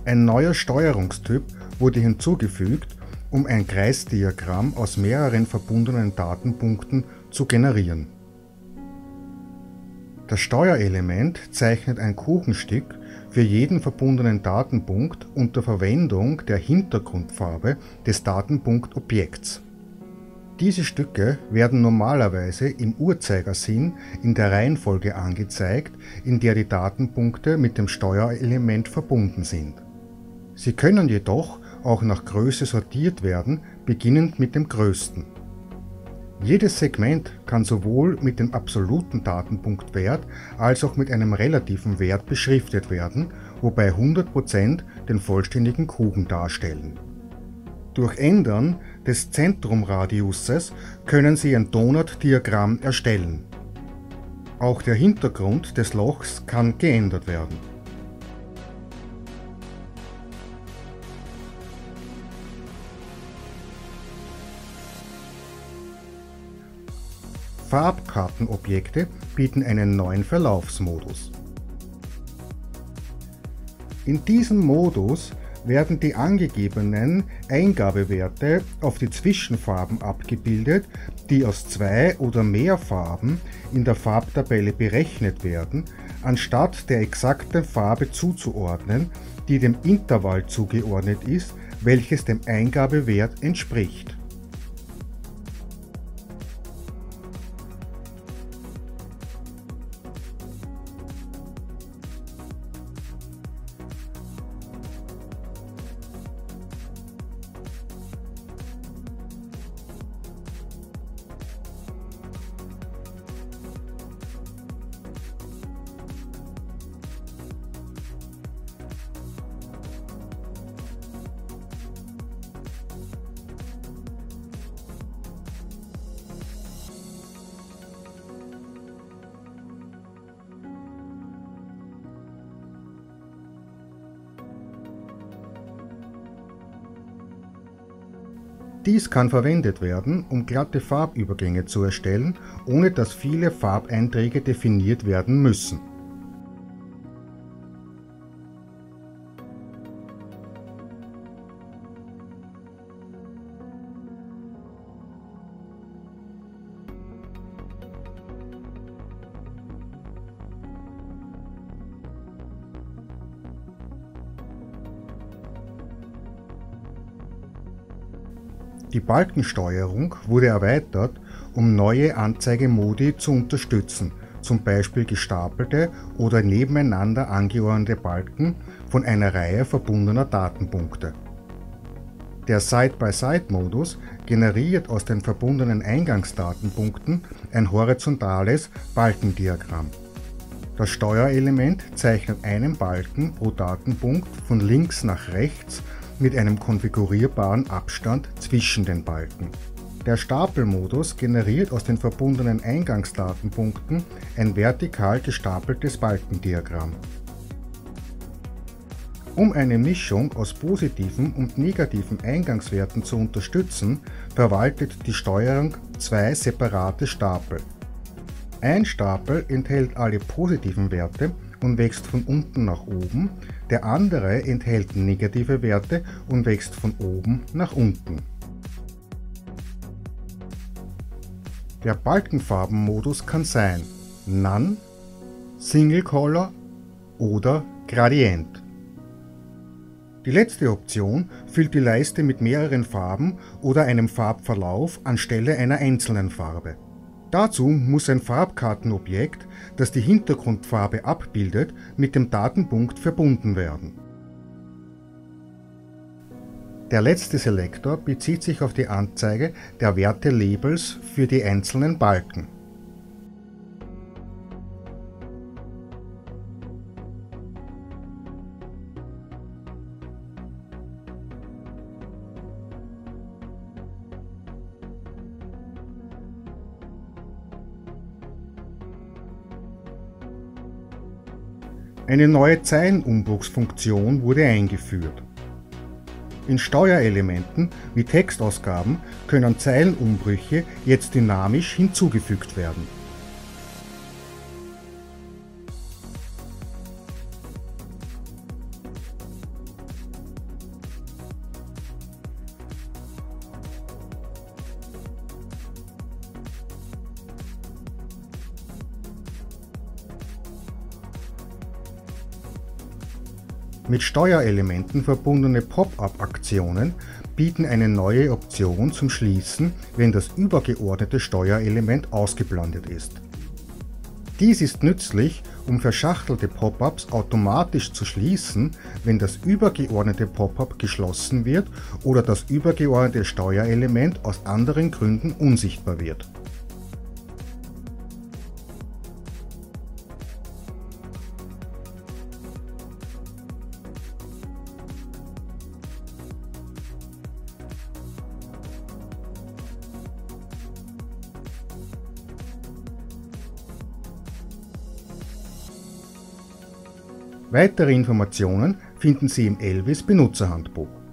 Ein neuer Steuerungstyp wurde hinzugefügt, um ein Kreisdiagramm aus mehreren verbundenen Datenpunkten zu generieren. Das Steuerelement zeichnet ein Kuchenstück für jeden verbundenen Datenpunkt unter Verwendung der Hintergrundfarbe des Datenpunktobjekts. Diese Stücke werden normalerweise im Uhrzeigersinn in der Reihenfolge angezeigt, in der die Datenpunkte mit dem Steuerelement verbunden sind. Sie können jedoch auch nach Größe sortiert werden, beginnend mit dem größten. Jedes Segment kann sowohl mit dem absoluten Datenpunktwert als auch mit einem relativen Wert beschriftet werden, wobei 100% den vollständigen Kuchen darstellen. Durch Ändern des Zentrumradiusses können Sie ein Donut-Diagramm erstellen. Auch der Hintergrund des Lochs kann geändert werden. Farbkartenobjekte bieten einen neuen Verlaufsmodus. In diesem Modus werden die angegebenen Eingabewerte auf die Zwischenfarben abgebildet, die aus 2 oder mehr Farben in der Farbtabelle berechnet werden, anstatt der exakten Farbe zuzuordnen, die dem Intervall zugeordnet ist, welches dem Eingabewert entspricht. Dies kann verwendet werden, um glatte Farbübergänge zu erstellen, ohne dass viele Farbeinträge definiert werden müssen. Die Balkensteuerung wurde erweitert, um neue Anzeigemodi zu unterstützen, zum Beispiel gestapelte oder nebeneinander angeordnete Balken von einer Reihe verbundener Datenpunkte. Der Side-by-Side-Modus generiert aus den verbundenen Eingangsdatenpunkten ein horizontales Balkendiagramm. Das Steuerelement zeichnet einen Balken pro Datenpunkt von links nach rechts mit einem konfigurierbaren Abstand zwischen den Balken. Der Stapelmodus generiert aus den verbundenen Eingangsdatenpunkten ein vertikal gestapeltes Balkendiagramm. Um eine Mischung aus positiven und negativen Eingangswerten zu unterstützen, verwaltet die Steuerung 2 separate Stapel. Ein Stapel enthält alle positiven Werte und wächst von unten nach oben, der andere enthält negative Werte und wächst von oben nach unten. Der Balkenfarbenmodus kann sein None, Single Color oder Gradient. Die letzte Option füllt die Leiste mit mehreren Farben oder einem Farbverlauf anstelle einer einzelnen Farbe. Dazu muss ein Farbkartenobjekt, das die Hintergrundfarbe abbildet, mit dem Datenpunkt verbunden werden. Der letzte Selektor bezieht sich auf die Anzeige der Werte-Labels für die einzelnen Balken. Eine neue Zeilenumbruchsfunktion wurde eingeführt. In Steuerelementen wie Textausgaben können Zeilenumbrüche jetzt dynamisch hinzugefügt werden. Mit Steuerelementen verbundene Pop-up-Aktionen bieten eine neue Option zum Schließen, wenn das übergeordnete Steuerelement ausgeblendet ist. Dies ist nützlich, um verschachtelte Pop-ups automatisch zu schließen, wenn das übergeordnete Pop-up geschlossen wird oder das übergeordnete Steuerelement aus anderen Gründen unsichtbar wird. Weitere Informationen finden Sie im Elvis Benutzerhandbuch.